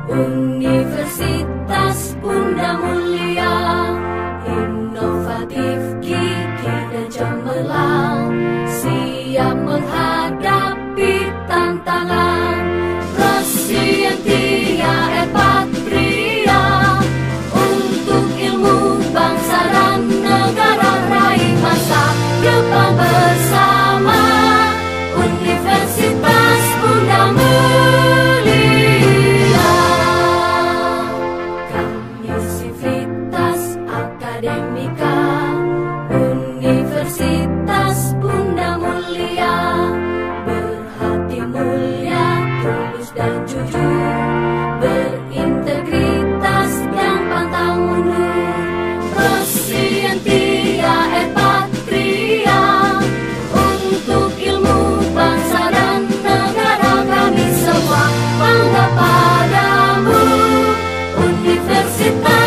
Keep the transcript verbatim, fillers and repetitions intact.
Universitas Bunda Mulia, inovatif, gigih dan cemerlang, siap menghadapi tantangan. Prosientia et Patria, untuk ilmu bangsa dan negara, raih masa depan bersama. Universitas Bunda Mulia, kami Sivitas Akademika. Universitas Bunda Mulia, berhati mulia, tulus dan jujur, berintegritas dan pantang mundur. Prosientia et Patria, untuk ilmu bangsa dan negara, kami semua bangga padamu. Universitas